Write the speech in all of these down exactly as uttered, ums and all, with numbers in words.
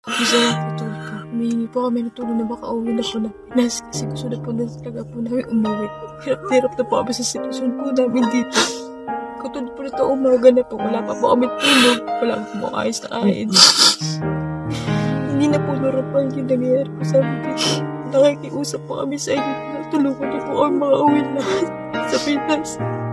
Isa nga po tol po. Humihingi po kami ng tulong na baka uwi na po na Pinas kasi gusto na po na talaga po namin umuwi. Hirap-hirap na po kami sa sitwasyon po namin dito. Katulad po nito umaga na po, wala pa po kami tulog. Wala po ayos na kain. Hindi na po normal yung nangyayari po sa amin dito. Nakikiusap po kami sa inyo na tulungan niyo po ang mga uwi lahat sa Pinas.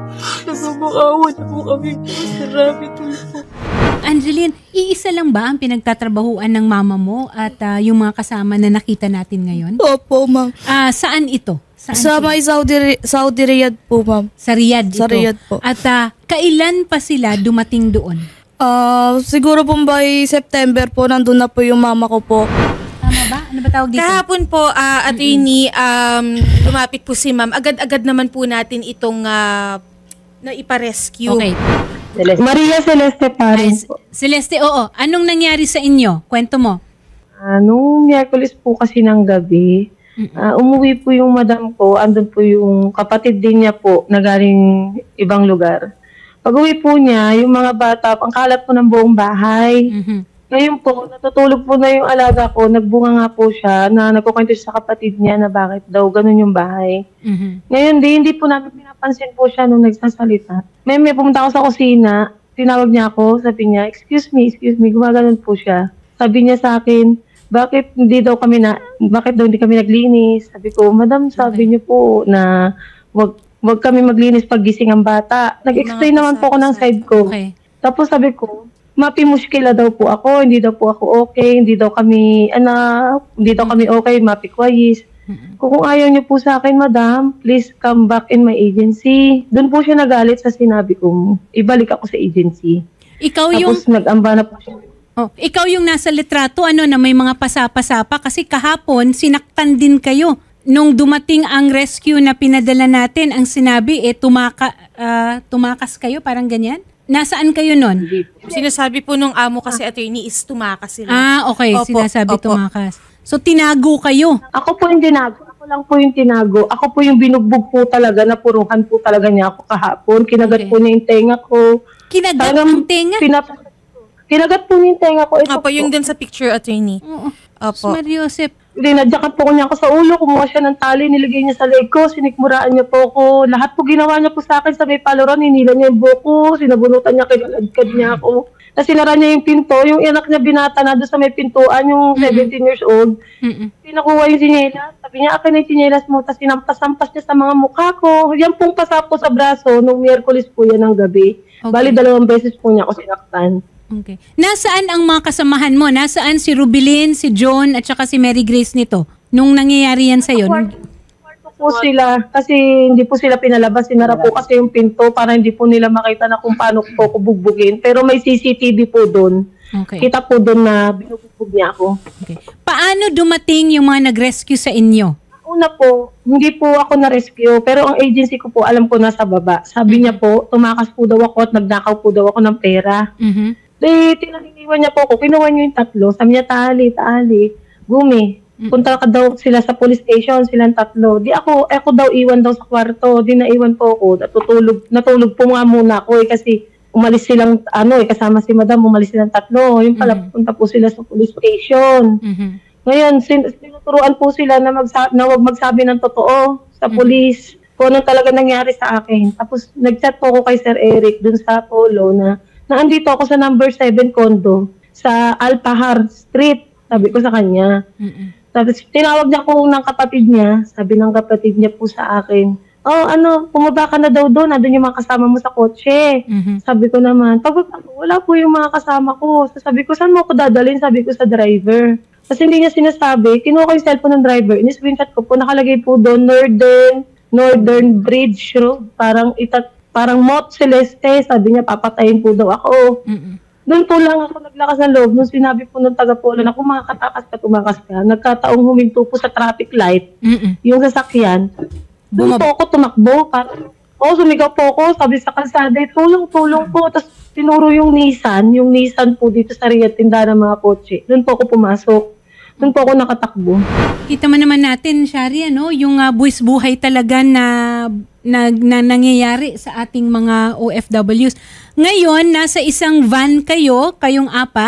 Nagmamakawa na po kami. Marami tulong po. Angeline, iisa lang ba ang pinagtatrabahuan ng mama mo at uh, yung mga kasama na nakita natin ngayon? Opo, ma'am. Uh, saan ito? Saan sa may Saudi, Saudi Riyadh po, ma'am. Sa Riyadh ito? Sa Riyadh po. At uh, kailan pa sila dumating doon? Uh, siguro po by September po, nandun na po yung mama ko po. Tama ba? Ano ba tawag dito? Kahapon po, uh, attorney, um, lumapit po si ma'am. Agad-agad naman po natin itong uh, na ipa-rescue. Okay. Celeste. Maria Celeste Parin po. Celeste, oo. Anong nangyari sa inyo? Kwento mo. Uh, nung Miyerkules po kasi ng gabi, uh, umuwi po yung madam ko. Andun po yung kapatid din niya po na galing ibang lugar. Pag uwi po niya, yung mga bata, ang kalat po ng buong bahay. Mm-hmm. Ngayon po, natutulog po na yung alaga ko. Nagbunga nga po siya na nagkukwento siya sa kapatid niya na bakit daw ganun yung bahay. Mm-hmm. Ngayon, di, hindi po namin pinapansin po siya nung nagsasalita. May may pumunta ako sa kusina, tinawag niya ako, sabi niya, excuse me, excuse me, gumaganon po siya. Sabi niya sa akin, bakit hindi daw kami na, bakit daw hindi kami naglinis? Sabi ko, madam, sabi okay. niyo po na wag, wag kami maglinis pag gising ang bata. Nag-explain naman po ako ng side ko. Okay. Tapos sabi ko, mapimuskila daw po ako, hindi daw po ako okay, hindi daw kami, ana, hindi daw kami okay, mapikwayis. Mm-hmm. Kung ayaw niyo po sa akin, madam, please come back in my agency. Doon po siya nagalit sa sinabi ko, ibalik ako sa agency. Ikaw Tapos yung... Tapos nag-amba na po siya. Oh, ikaw yung nasa litrato, ano, na may mga pasapa-sapa kasi kahapon, sinaktan din kayo. Nung dumating ang rescue na pinadala natin, ang sinabi, eh, tumaka, uh, tumakas kayo, parang ganyan? Nasaan kayo nun? Sinasabi po nung amo kasi attorney is tumakas sila. Ah, okay. Opo, Sinasabi opo. tumakas. So, tinago kayo? Ako po yung tinago. Ako lang po yung tinago. Ako po yung binugbog po talaga, napuruhan po talaga niya ako kahapon. Kinagat Okay. po niya yung tenga ko. Kinagat Talagang ang tenga? pinap- Kinagat po niya yung tenga ko. Ito Opo, po. yung dun sa picture attorney. Oo. Opo. Mariosep. Dinadyakan po niya ako sa ulo, kumuha siya ng tali, niligay niya sa leg ko, sinikmuraan niya po ako. Lahat po ginawa niya po sa akin sa may paluran, hinila niya yung buko, sinabunutan niya, kinaladkad niya ako. Tapos sinara niya yung pinto, yung anak niya binata na doon sa may pintuan, yung mm-hmm. seventeen years old. Mm-hmm. Pinakuha yung sinyelas, sabi niya, akin na yung sinyelas mo, tapos sinampas-sampas niya sa mga mukha ko. Yan pong pasap ko sa braso, nung Miyerkules po yan ng gabi. Okay. Bali, dalawang beses po niya ako sinaktan. Okay. Nasaan ang mga kasamahan mo? Nasaan si Rubilin, si John, at saka si Mary Grace nito? Nung nangyayari yan sa'yo? Kwarto, kwarto po sila. Kasi hindi po sila pinalabas. Sinara po kasi yung pinto para hindi po nila makita na kung paano po ako bugbugin. Pero may C C T V po doon. Okay. Kita po doon na binubugbog niya ako. Okay. Paano dumating yung mga nag-rescue sa inyo? Una po, hindi po ako na-rescue. Pero ang agency ko po, alam ko nasa baba. Sabi niya po, tumakas po daw ako at nagnakaw po daw ako ng pera. Mm-hmm. Eh, tinahiniwan niya po ako. Kinuha niyo yung tatlo. Sabi niya, tali, tali. Gumi. Punta ka daw sila sa police station, silang tatlo. Di ako, ako daw iwan daw sa kwarto. Di naiwan po ako. Natutulog, natulog po nga muna ako eh, kasi umalis silang, ano eh, kasama si madam, umalis silang tatlo. Yung pala, mm-hmm. punta po sila sa police station. Mm-hmm. Ngayon, sin- sinuturuan po sila na, magsa- na wag magsabi ng totoo sa mm-hmm. police. Kung anong talaga nangyari sa akin. Tapos, nag-chat po ako kay Sir Eric dun sa Polo na na andito ako sa number seven condo sa Alpahar Street. Sabi ko sa kanya. Mm-mm. Tapos tinawag niya ko ng kapatid niya. Sabi ng kapatid niya po sa akin, oh ano, pumaba ka na daw doon. Nandun yung mga kasama mo sa kotse. Mm-hmm. Sabi ko naman, pababa ko, wala po yung mga kasama ko. So, sabi ko, saan mo ako dadalhin? Sabi ko sa driver. Kasi hindi niya sinasabi. Kinuha ko yung cellphone ng driver. In-screenshot ko po, nakalagay po doon, Northern, Northern Bridge Road. Parang itat Parang Mot Celeste, sabi niya, papatayin po daw ako. Mm-mm. Doon po lang ako naglakas ng loob. Nung sinabi po ng taga-polo na kung makakatakas ka, tumakas ka, nagkataong huminto po sa traffic light, Mm-mm. yung sasakyan. Doon po ako tumakbo. Parang, oh, sumigaw po ako, sabi sa kalsada, tulong, tulong po. Tapos tinuro yung Nissan, yung Nissan po dito sa Riyadh, tindahan ng mga kotse. Doon po ako pumasok. Doon po ako nakatakbo. Kita mo naman natin, Shari, ano, yung uh, buwis buhay talaga na, na, na nangyayari sa ating mga O F Ws. Ngayon, nasa isang van kayo, kayong apat,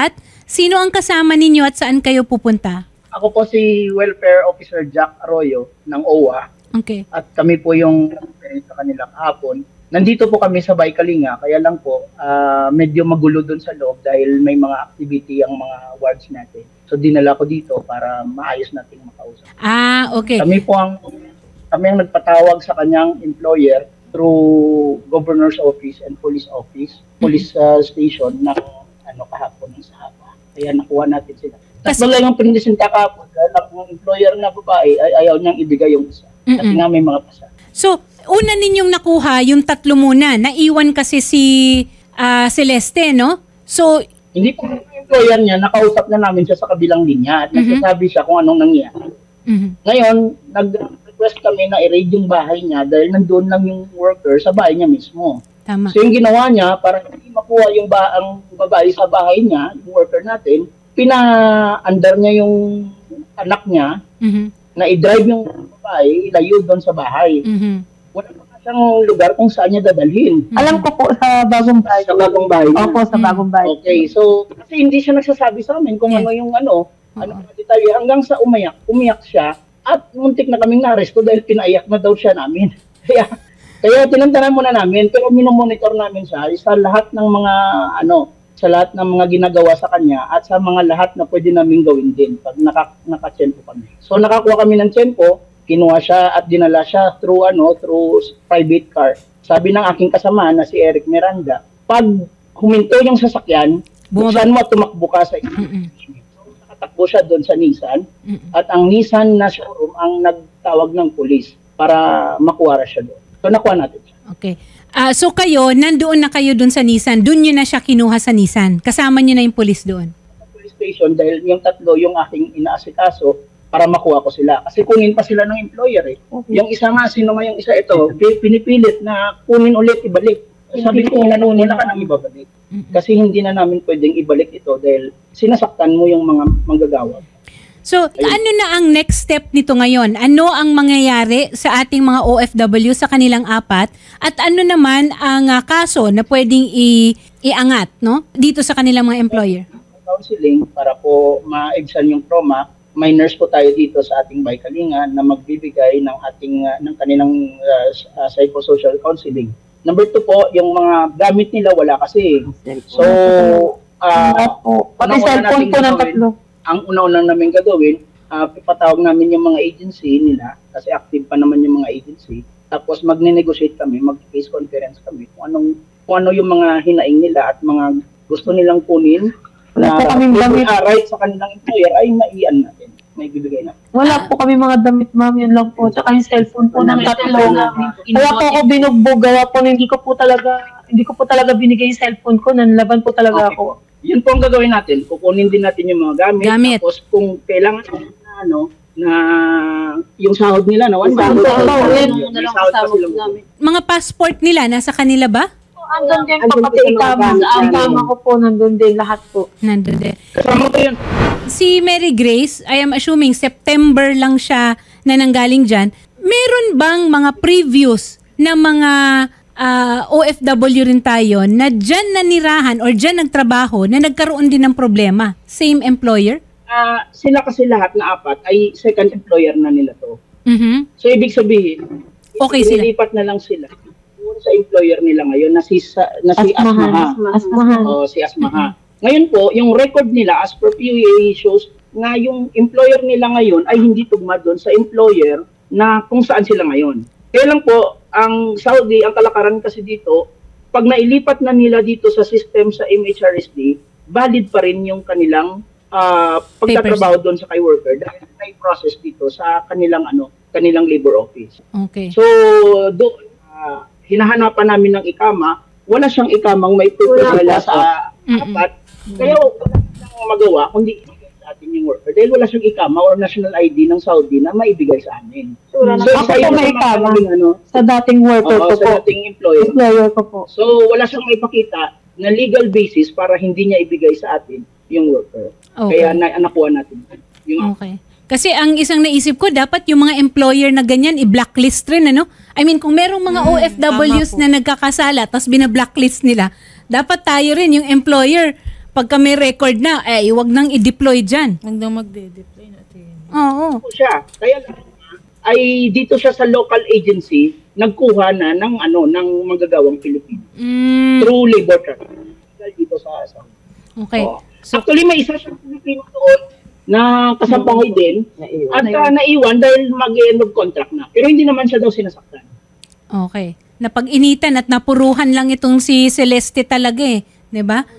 Sino ang kasama ninyo at saan kayo pupunta? Ako po si Welfare Officer Jack Arroyo ng O W A Okay. at kami po yung sa kanila kahapon. Nandito po kami sa Baykalinga, kaya lang po ah, medyo magulo doon sa loob dahil may mga activity ang mga wards natin. So dinala ko dito para maayos nating makausap. Ah, okay. Kami po ang kami ang nagpatawag sa kanyang employer through Governor's Office and Police Office, Police uh, Station ng ano kahapon ng Sahaba. Kaya nakuha natin sila. Tapos Kasi- wala lang pinisinta kahapon dahil ang employer na babae ay ayaw niyang ibigay yung isa. Kasi Mm-mm. nga may mga pasa. So, una ninyong nakuha yung tatlo muna. Naiwan kasi si ah, Celeste, no? So, Hindi po yung employer niya, nakausap na namin siya sa kabilang linya at nagsasabi siya kung anong nangyari. mhm. Ngayon, nag-request kami na i-raid yung bahay niya dahil nandun lang yung worker sa bahay niya mismo. Tama. So yung ginawa niya, para hindi makuha yung ba ang babae sa bahay niya, yung worker natin, pina-under niya yung anak niya Mhm. na i-drive yung babae, ilayo doon sa bahay. Mhm. Wala pa siyang lugar kung saan niya dadalhin. Alam ko po sa bagong bahay. Sa bagong bahay. Opo, sa bagong bahay. Okay, so kasi hindi siya nagsasabi sa amin kung Yes. ano yung ano, ano mga detalye hanggang sa umayak, umiyak siya at muntik na kaming na-arresto dahil pinaiyak na daw siya namin. Kaya kaya tinantanan muna namin pero minomonitor namin siya sa lahat ng mga ano, sa lahat ng mga ginagawa sa kanya at sa mga lahat na pwede naming gawin din pag naka, naka-tsempo kami. So nakakuha kami ng tsempo, kinuha siya at dinala siya through ano, through private car. Sabi ng aking kasama na si Eric Miranda, pag huminto yung sasakyan, Bumaba- buksan mo at tumakbo ka sa Mm-mm. So, nakatakbo siya doon sa Nissan Mm-mm. at ang Nissan na showroom ang nagtawag ng pulis para makuha siya doon. So nakuha natin siya. Okay. Ah, so kayo, nandoon na kayo dun sa Nissan. Doon nyo na siya kinuha sa Nissan. Kasama nyo na yung police doon. Sa police station dahil yung tatlo yung aking inaasikaso para makuha ko sila. Kasi kunin pa sila ng employer eh. Yung isa nga, sino nga yung isa ito, pi- pinipilit na kunin ulit, ibalik. Sabi ko, nanunin na ka nang ibabalik. Kasi hindi na namin pwedeng ibalik ito dahil sinasaktan mo yung mga manggagawa. So, ano na ang next step nito ngayon? Ano ang mangyayari sa ating mga O F W sa kanilang apat? At ano naman ang ah, kaso na pwedeng i- iangat no? dito sa kanilang mga employer? Counseling para po ma-exam yung trauma. May nurse po tayo dito sa ating Baykalinga na magbibigay ng ating uh, ng kanilang uh, uh, psychosocial counseling. Number two po, yung mga gamit nila wala kasi. So, uh, Opo. Pati unang-una cellphone nating po ng gagawin- tatlo. Ang una-una namin gagawin, uh, ipatawag namin yung mga agency nila kasi active pa naman yung mga agency. Tapos magne-negotiate kami, mag-case conference kami kung anong kung ano yung mga hinaing nila at mga gusto nilang kunin Wala po kaming damit. uh, right sa kanilang employer ay maian natin, may bibigay natin. Wala po kami mga damit, ma'am. Yun lang po. Tsaka yung cellphone po ng tatlo. Kaya po ako binugbog. Gawa po na hindi ko po talaga, hindi ko po talaga binigay yung cellphone ko. Nanlaban po talaga Okay. ako. Yun po ang gagawin natin. Kukunin din natin yung mga gamit. Gamit. Tapos kung kailangan na ano, na yung sahod nila na one Sahod, month. sahod, May yun, may sahod pa silang Mga passport nila, nasa kanila ba? Andun din po Andun pati po sa mga ikama. gamit Ang namin. kama ko po nandun din lahat po. Nandun din. Kasama ko yun. Si Mary Grace, I am assuming September lang siya na nanggaling dyan. Meron bang mga previous na mga ah, O F W rin tayo na dyan nanirahan or dyan nagtrabaho na nagkaroon din ng problema? Same employer? Ah, sila kasi lahat na apat ay second employer na nila to. Mhm. So ibig sabihin, Okay sila. nilipat na lang sila doon sa employer nila ngayon na si sa, na si Asmaha. Asmahan. O si Asmaha. Ngayon po, yung record nila as per P U A shows na yung employer nila ngayon ay hindi tugma doon sa employer na kung saan sila ngayon. Kaya lang po, ang Saudi, ang kalakaran kasi dito, pag nailipat na nila dito sa system sa M H R S D, valid pa rin yung kanilang ah, pagtatrabaho doon sa kay worker dahil may process dito sa kanilang ano, kanilang labor office. Okay. So, doon, ah, hinahanapan namin ng ikama, wala siyang ikamang may pagkakala sa apat. Kaya wala siyang magawa kundi ibigay sa atin yung worker. Dahil wala siyang ikama or national I D ng Saudi na maibigay sa amin. So, Wala na. isa Ako po yun may sa mga ikama. kaming, ano, Sa dating worker oo, ko po. sa dating employer. Employer ko po. So, wala siyang maipakita na legal basis para hindi niya ibigay sa atin yung worker. Okay. Kaya na, nakuha natin. Yung, Okay. Kasi ang isang naisip ko, dapat yung mga employer na ganyan, i-blacklist rin, ano? I mean, kung merong mga O F Ws na nagkakasala, tapos bina-blacklist nila, dapat tayo rin, yung employer, pagka may record na, eh, wag nang i-deploy dyan. Hanggang magde-deploy natin. Oo. Po siya. Kaya lang, ay dito siya sa local agency nagkuha na ng ano ng manggagawang Pilipino. Mm, Through labor trafficking. Dito sa sa. okay. Oo. So, Actually may isa siyang Pilipino doon na kasambahay din at uh, naiwan dahil mag-end of contract na. Pero hindi naman siya daw sinasaktan. okay. Napag-initan at napuruhan lang itong si Celeste talaga eh. 'Di ba?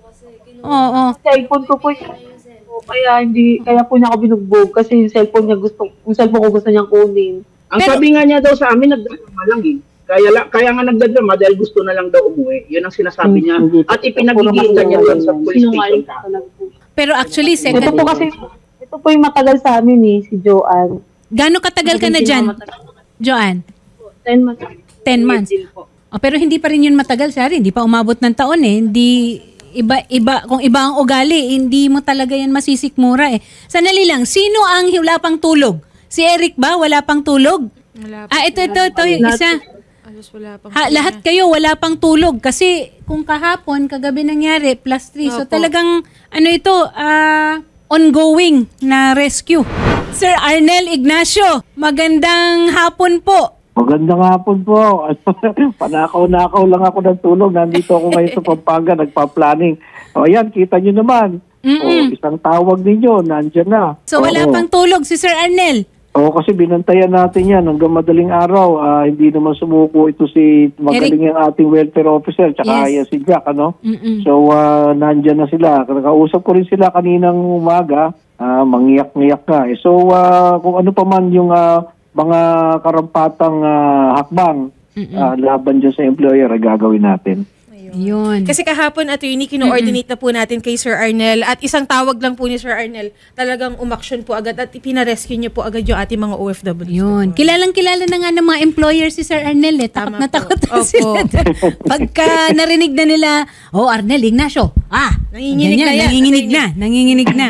Oo. Cellphone ko po yun. Kaya hindi, kaya po niya ako binugbog kasi yung cellphone niya gusto, yung cellphone ko gusto niyang kunin. Ang Pero- sabi nga niya daw sa amin, nagdadrama lang eh. Kaya, la, kaya nga nagdadrama dahil gusto na lang daw umuwi. Yun ang sinasabi niya. At ipinagigitan niya doon sa police station. Pero actually, Ito second, po kasi, ito po yung matagal sa amin eh, si Joanne. gaano katagal ka na dyan, Joanne? ten months. ten months. Oh, pero hindi pa rin yun matagal, Shari. Hindi pa umabot ng taon eh. Hindi, iba, iba, kung iba ang ugali, hindi mo talaga yan masisikmura eh. Sanali lang, sino ang wala pang tulog? Si Eric ba? Wala pang tulog? Wala pa. Ah, ito, ito, ito yung isa. Alas wala pang Ha, lahat kayo wala pang tulog kasi kung kahapon, kagabi nangyari, plus three. So Opo. talagang, ano ito, ah, ongoing na rescue. Sir Arnel Ignacio, magandang hapon po. Magandang hapon po. Panakaw-nakaw lang ako ng tulog. Nandito ako ngayon sa Pampanga, nagpa-planning. O ayan, kita nyo naman. O, isang tawag ninyo, nandyan na. So wala Oo. pang tulog si Sir Arnel. Oo, kasi binantayan natin yan hanggang madaling araw. Ah, hindi naman sumuko ito si magaling yung ating welfare officer tsaka Yes. yan si Jack, ano? Mm-mm. So, ah, nandyan na sila. Nakausap ko rin sila kaninang umaga. Ah, mangiyak-ngiyak nga. Eh. So, ah, kung ano pa man yung ah, mga karampatang ah, hakbang ah, laban dyan sa employer, ay gagawin natin. Yun. Kasi kahapon, attorney, kino-ordinate na po natin kay Sir Arnel at isang tawag lang po ni Sir Arnel, talagang umaksyon po agad at ipinarescue niyo po agad yung ating mga O F W. Yun. Kilalang kilala na nga ng mga employer si Sir Arnel eh. Takot Tama na po. takot na Opo. sila. Pagka narinig na nila, oh Arnel Ignacio, ah, Nanginginig ganyan, na yan, nanginginig na, nanginginig na.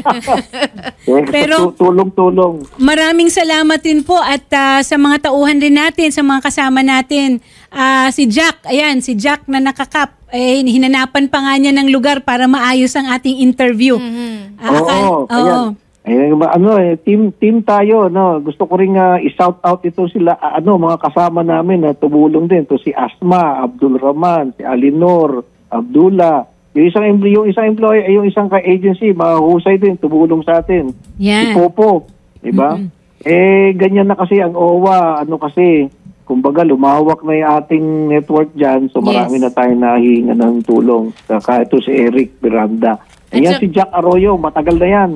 Eh, Pero- tu- tulong-tulong. Maraming salamat din po at ah, sa mga tauhan din natin, sa mga kasama natin. Ah, si Jack, ayan, si Jack na nakakap, eh, hinanapan pa nga niya ng lugar para maayos ang ating interview. Ah, akal- Oo, oo. ayan. Ayan, ba- ano eh, team team tayo, no. Gusto ko ring uh, i-shout out ito sila, ah, ano, mga kasama namin na tumulong din. To si Asma, Abdul Rahman, si Alinor, Abdullah. Yung isang employee, yung isang employee, ay yung isang ka-agency, mahusay din, tumulong sa atin. Si Yan. Popo, di ba? Eh, ganyan na kasi ang O W A, ano kasi, kumbaga lumawak na yung ating network dyan, so marami Yes. na tayo nahihinga ng tulong. Saka ito si Eric Miranda. Ayan At si Jack Arroyo, matagal na yan.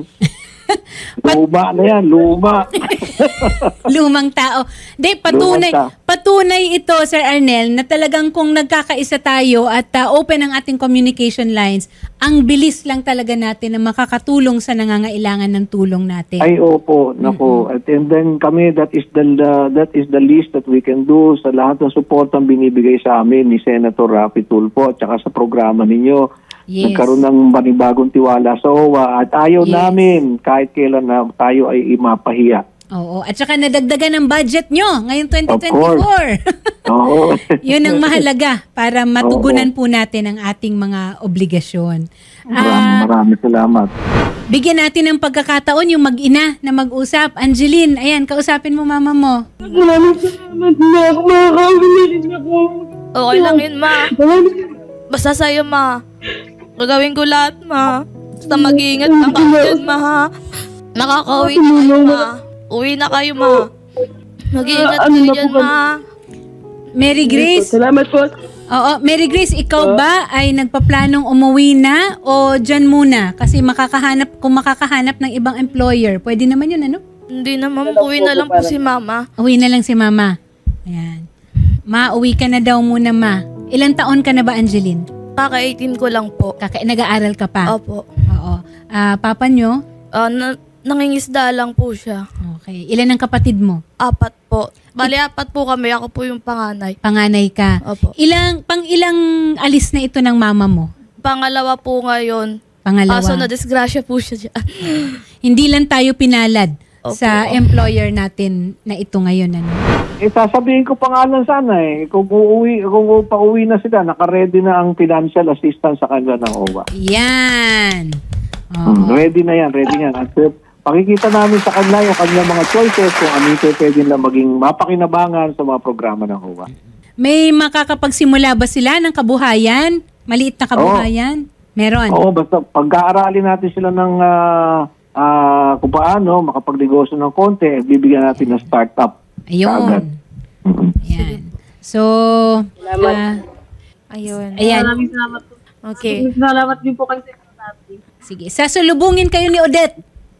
Luma na yan, luma. Lumang tao. Di, patunay, Lumang tao. patunay ito, Sir Arnel, na talagang kung nagkakaisa tayo at uh, open ang ating communication lines, ang bilis lang talaga natin na makakatulong sa nangangailangan ng tulong natin. Ay opo, nako. At and then kami, that is the the- that is the least that we can do sa lahat ng support ang binibigay sa amin ni Senator Rapi Tulfo at saka sa programa ninyo. Yes. Nagkaroon ng panibagong tiwala sa O W A at ayaw Yes. namin kahit kailan na tayo ay imapahiya. Oo. At saka nadagdagan ng budget nyo ngayong twenty Of twenty-four. Oo. Yun ang mahalaga para matugunan po natin ang ating mga obligasyon. Maraming Ah, maraming salamat. bigyan natin ng pagkakataon yung mag-ina na mag-usap. Angeline, ayan, kausapin mo mama mo. Maraming salamat na ako makakabilis ako. Okay lang yun, ma. Basta sa'yo, ma. Gagawin ko lahat, ma. Basta mag-iingat ka kayo dyan, ma, ha? Nakakauwi na kayo, ma. Uwi na kayo, ma. Mag-iingat Ah, ano kayo na dyan, po ba? ma. Mary Grace, Salamat po. oo, Mary Grace, ikaw ba ay nagpaplanong umuwi na o dyan muna? Kasi makakahanap, kung makakahanap ng ibang employer, pwede naman yun, ano? Hindi naman, uwi na lang po si mama. Uwi na lang si mama. Ayan. Ma, uwi ka na daw muna, ma. Ilang taon ka na ba, Angeline? Kaka-eighteen ko lang po. Kaka nag-aaral ka pa? Opo. Oo. Ah, papa nyo? Ah, na- nangingisda lang po siya. Okay. Ilan ang kapatid mo? Apat po. Bali, apat po kami. Ako po yung panganay. Panganay ka. Opo. Ilang, pang ilang alis na ito ng mama mo? Pangalawa po ngayon. Pangalawa. Kaso na disgrasya po siya dyan. Hindi lang tayo pinalad sa employer natin na ito ngayon. Ano? Eh, sasabihin ko pa nga lang sana eh, kung uuwi, kung pauwi na sila, naka-ready na ang financial assistance sa kanila ng O W A. Yan. Hmm, ready na yan, ready yan. At uh, pakikita namin sa kanila yung kanilang mga choices kung ano ito pwede na maging mapakinabangan sa mga programa ng O W A. May makakapagsimula ba sila ng kabuhayan? Maliit na kabuhayan? Meron? Oo, basta pagka-aralin natin sila ng uh, uh, kung paano makapagnegosyo ng konti, bibigyan natin ng startup. Ayun. Mm-hmm. Yan. So, uh, Ayun. ayan. Maraming salamat po. Okay. Salamat din po kayo sa natin. Sige, sasulubungin kayo ni Odette.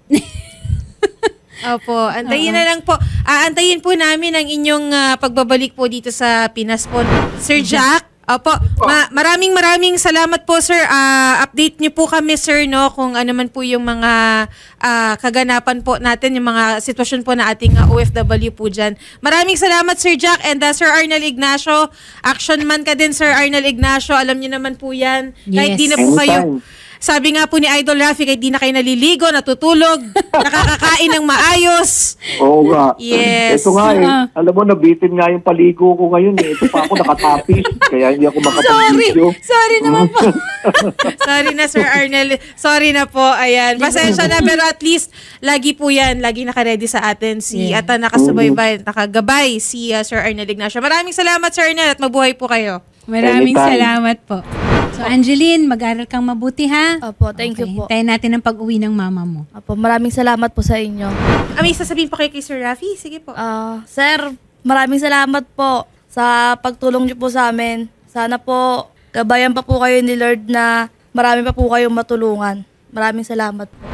Opo, antayin na lang po. Aantayin po namin ang inyong ah, pagbabalik po dito sa Pinas po. Sir Jack, opo, ma- maraming maraming salamat po sir. Ah, update niyo po kami sir no kung ano man po yung mga ah, kaganapan po natin, yung mga sitwasyon po na ating ah, O F W po dyan. Maraming salamat Sir Jack and uh, Sir Arnel Ignacio. Action man ka din Sir Arnel Ignacio. Alam niyo naman po yan. Kahit Yes. di na po kayo. Anytime. Sabi nga po ni Idol Rafi, kahit di na kayo naliligo, natutulog, nakakakain ng maayos. Oo nga. Yes. Ito nga eh. Alam mo, nabitin nga yung paligo ko ngayon eh. Ito pa ako nakatapis. Kaya hindi ako Sorry. makapag-video. Sorry naman po. Sorry na Sir Arnel. Sorry na po. Ayan. Pasensya na pero at least lagi po yan. Lagi naka-ready sa atin si Yeah. at uh, nakasubaybay, nakagabay si uh, Sir Arnel Ignacio. Maraming salamat Sir Arnel at mabuhay po kayo. Maraming Anytime. salamat po. So, Angeline, mag-aral kang mabuti ha. Opo, thank you Okay, po. hintayin natin ang pag-uwi ng mama mo. Opo, maraming salamat po sa inyo. Ah, may sasabihin pa kayo kay Sir Rafi? Sige po. Ah, sir, maraming salamat po sa pagtulong niyo po sa amin. Sana po gabayan pa po kayo ni Lord na marami pa po kayong matulungan. Maraming salamat po.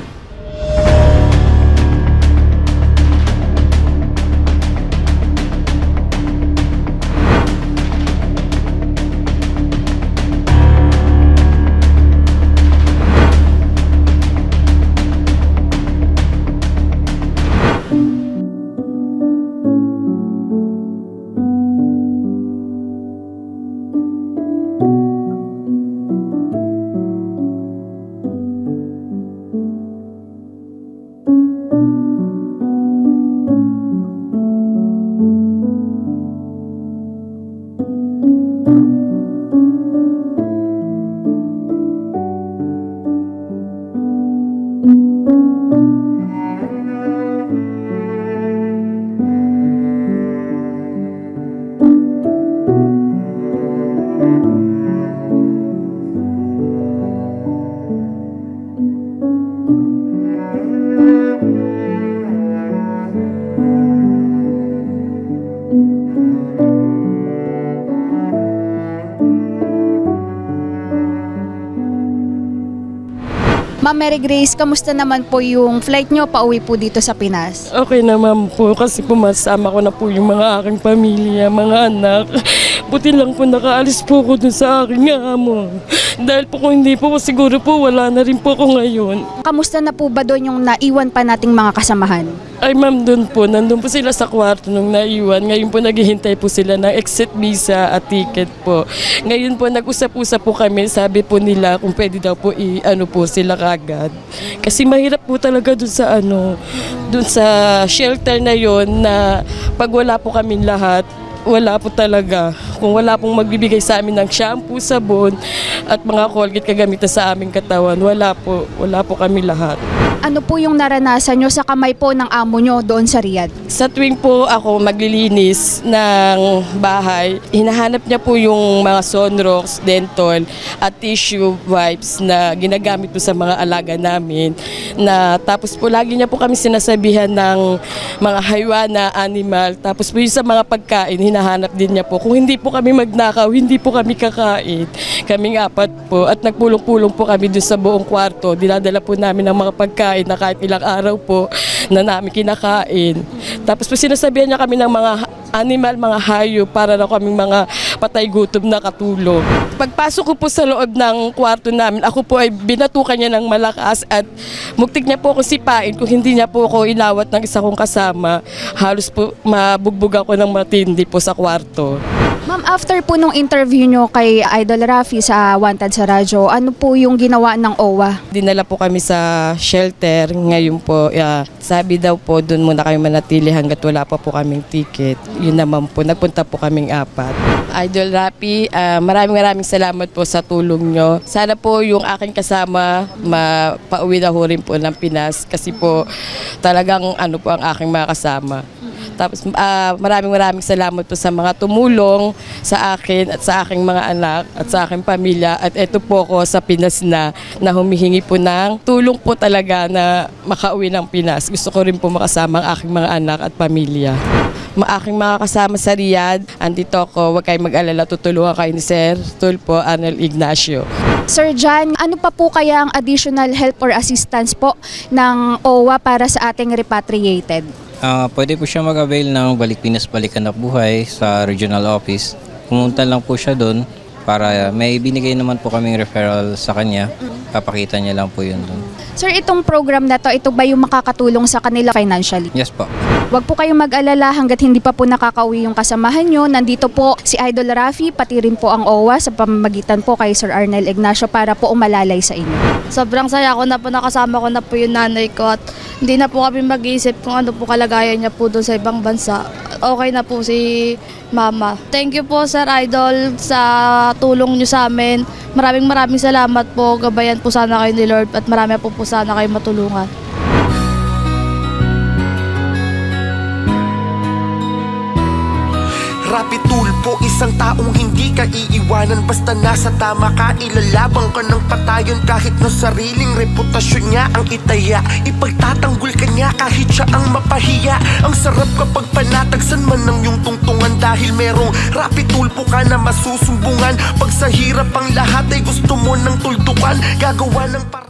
Ma'am Mary Grace, kamusta naman po yung flight nyo pauwi po dito sa Pinas? Okay naman po kasi pumasama ko na po yung mga aking pamilya, mga anak. Buti lang po nakaalis po ko dun sa aking amo. Dahil po kung hindi po, siguro po wala na rin po ako ngayon. Kamusta na po ba doon yung naiwan pa nating mga kasamahan? Ay ma'am, doon po, nandun po sila sa kwarto nung naiwan. Ngayon po naghihintay po sila ng exit visa at ticket po. Ngayon po nag-usap-usap po kami, sabi po nila kung pwede daw po i-ano po sila kagad. Kasi mahirap po talaga doon sa ano, doon sa shelter na yon na pag wala po kaming lahat, wala po talaga. Kung wala pong magbibigay sa amin ng shampoo, sabon, at mga Colgate kagamitan sa aming katawan, wala po. Wala po kami lahat. Ano po yung naranasan nyo sa kamay po ng amo nyo doon sa Riyadh? Sa tuwing po ako maglilinis ng bahay, hinahanap niya po yung mga Sonrox, Dental at tissue wipes na ginagamit po sa mga alaga namin. Na, tapos po lagi niya po kami sinasabihan ng mga haywana, animal. Tapos po yung sa mga pagkain, hinahanap din niya po. Kung hindi po kami magnakaw, hindi po kami kakain. Kaming apat po at nagpulong-pulong po kami doon sa buong kwarto. Dinadala po namin ng mga pagkain na kahit ilang araw po na namin kinakain. Tapos po sinasabihan niya kami ng mga animal, mga hayop para na kaming mga patay gutom na katulog. Pagpasok ko po sa loob ng kwarto namin, ako po ay binatukan niya ng malakas at muktik niya po ako sipain. Kung hindi niya po ako inawat ng isa kong kasama, halos po mabugbog ako ng matindi po sa kwarto. Ma'am Ma'am, after po nung interview nyo kay Idol Rafi sa Wanted sa Radyo, ano po yung ginawa ng O W A? Dinala po kami sa shelter. Ngayon po, uh, sabi daw po, doon muna kayo manatili hanggat wala pa po kaming ticket. Yun naman po, nagpunta po kaming apat. Idol Rafi, uh, maraming maraming salamat po sa tulong nyo. Sana po yung aking kasama mapauwi na ho rin po ng Pinas kasi po talagang ano po ang aking mga kasama. Tapos uh, maraming maraming salamat po sa mga tumulong sa akin at sa aking mga anak at sa aking pamilya. At ito po ako sa Pinas na, na humihingi po ng tulong po talaga na makauwi ng Pinas. Gusto ko rin po makasama ang aking mga anak at pamilya. Ma aking mga kasama sa Riyadh, andito ako, huwag kayong mag-alala, tutulungan kayo ni Sir Tulfo Arnel Ignacio. Sir John, ano pa po kaya ang additional help or assistance po ng O W A para sa ating repatriated? Uh, pwede po siya mag-avail ng Balik Pinas Balik Hanap Buhay sa regional office. Pumunta lang po siya doon para may binigay naman po kaming referral sa kanya. Papakita niya lang po yun doon. Sir, itong program na to, ito ba yung makakatulong sa kanila financially? Yes po. Huwag po kayong mag-alala hanggat hindi pa po nakakauwi yung kasamahan nyo. Nandito po si Idol Rafi, pati rin po ang O W A sa pamamagitan po kay Sir Arnel Ignacio para po umalalay sa inyo. Sobrang saya ko na po, nakasama ko na po yung nanay ko at hindi na po kami mag-iisip kung ano po kalagayan niya po doon sa ibang bansa. Okay na po si Mama. Thank you po Sir Idol sa tulong niyo sa amin. Maraming maraming salamat po. Gabayan po sana kayo ni Lord at marami po po sana kayo matulungan. Rapi Tulfo, isang taong hindi ka iiwanan. Basta nasa tama ka, ilalabang ka ng patayon. Kahit na sariling reputasyon niya ang itaya, ipagtatanggol ka niya kahit siya ang mapahiya. Ang sarap kapag panatagsan man ng iyong tungtungan, dahil merong Rapi Tulfo ka na masusumbungan. Pag sa hirap ang lahat ay gusto mo ng tuldukan, gagawa ng par